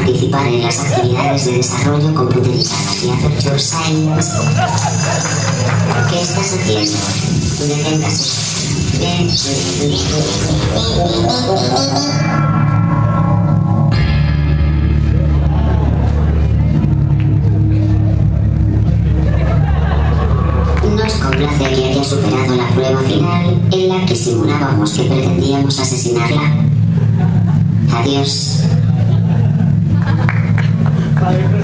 participar en las actividades de desarrollo computarizadas y Aperture Science. ¿Qué estás haciendo? Deténgase. Nos complace que haya superado la prueba final en la que simulábamos que pretendíamos asesinarla. Adiós.